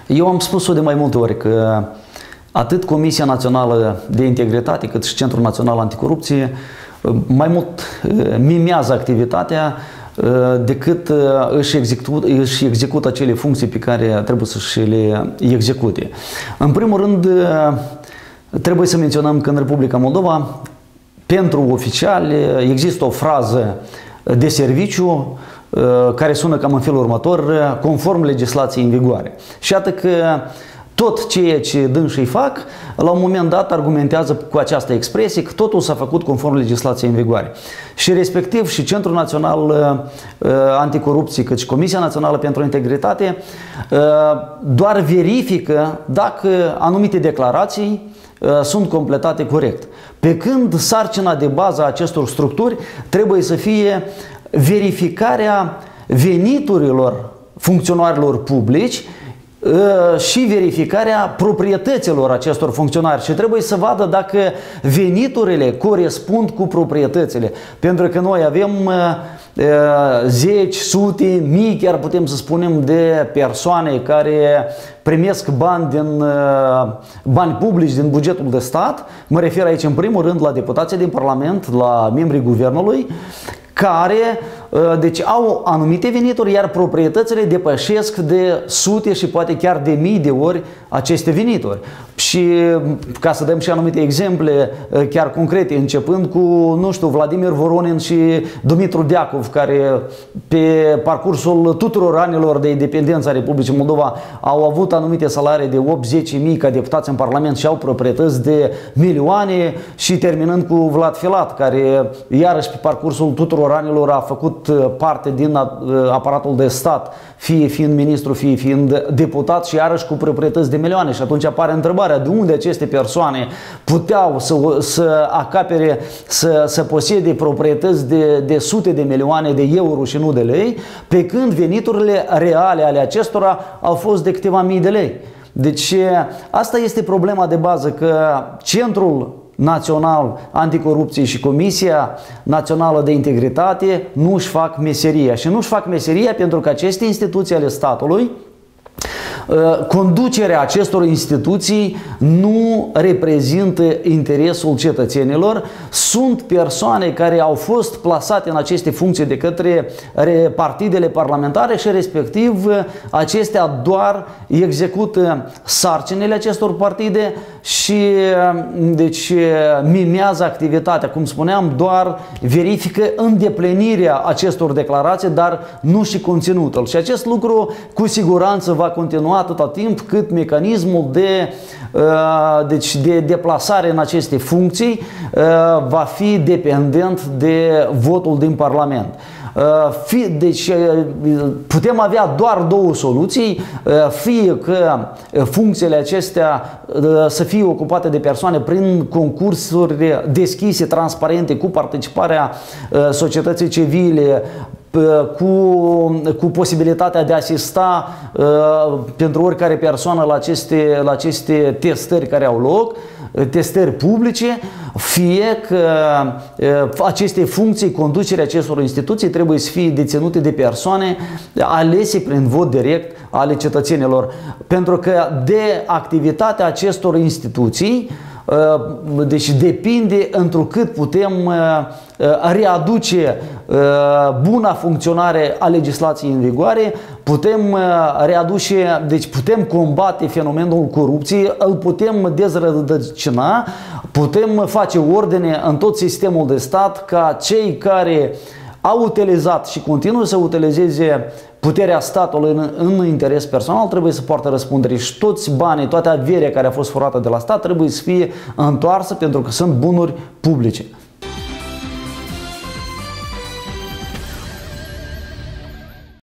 Eu am spus-o de mai multe ori că atât Comisia Națională de Integritate cât și Centrul Național Anticorupție mai mult mimează activitatea decât își execută acele funcții pe care trebuie să și le execute. În primul rând, trebuie să menționăm că în Republica Moldova, pentru oficiali, există o frază de serviciu care sună cam în felul următor: conform legislației în vigoare. Și iată că tot ceea ce dânsii fac, la un moment dat argumentează cu această expresie că totul s-a făcut conform legislației în vigoare. Și respectiv și Centrul Național Anticorupție, cât și Comisia Națională pentru Integritate doar verifică dacă anumite declarații sunt completate corect. Pe când sarcina de bază a acestor structuri trebuie să fie verificarea veniturilor funcționarilor publici și verificarea proprietăților acestor funcționari, și trebuie să vadă dacă veniturile corespund cu proprietățile, pentru că noi avem zeci, sute, mii, chiar putem să spunem, de persoane care primesc bani publici din bugetul de stat. Mă refer aici în primul rând la deputații din Parlament, la membrii guvernului, care deci au anumite venituri, iar proprietățile depășesc de sute și poate chiar de mii de ori aceste venituri. Și ca să dăm și anumite exemple chiar concrete, începând cu, nu știu, Vladimir Voronin și Dumitru Deacov, care pe parcursul tuturor anilor de independență a Republicii Moldova au avut anumite salarii de 8-10 mii ca deputați în Parlament și au proprietăți de milioane, și terminând cu Vlad Filat, care iarăși pe parcursul tuturor anilor a făcut parte din aparatul de stat, fie fiind ministru, fie fiind deputat, și iarăși cu proprietăți de milioane. Și atunci apare întrebarea: de unde aceste persoane puteau să acapere, să posede proprietăți de sute de milioane de euro și nu de lei, pe când veniturile reale ale acestora au fost de câteva mii de lei. Deci asta este problema de bază, că Centrul Național Anticorupție și Comisia Națională de Integritate nu își fac meseria. Și nu își fac meseria pentru că aceste instituții ale statului, conducerea acestor instituții nu reprezintă interesul cetățenilor. Sunt persoane care au fost plasate în aceste funcții de către partidele parlamentare și respectiv acestea doar execută sarcinile acestor partide și deci mimează activitatea. Cum spuneam, doar verifică îndeplinirea acestor declarații, dar nu și conținutul. Și acest lucru cu siguranță va continua atâta timp cât mecanismul de deplasare în aceste funcții va fi dependent de votul din Parlament. Deci putem avea doar două soluții: fie că funcțiile acestea să fie ocupate de persoane prin concursuri deschise, transparente, cu participarea societății civile, cu posibilitatea de a asista pentru oricare persoană la aceste testări care au loc, testări publice, fie că aceste funcții, conducerea acestor instituții, trebuie să fie deținute de persoane alese prin vot direct ale cetățenilor. Pentru că de activitatea acestor instituții deci depinde întrucât putem readuce buna funcționare a legislației în vigoare, putem readuce, deci putem combate fenomenul corupției, îl putem dezrădăcina, putem face ordine în tot sistemul de stat, ca cei care au utilizat și continuă să utilizeze puterea statului în interes personal trebuie să poartă răspundere, și toți banii, toată averea care a fost furată de la stat trebuie să fie întoarsă, pentru că sunt bunuri publice.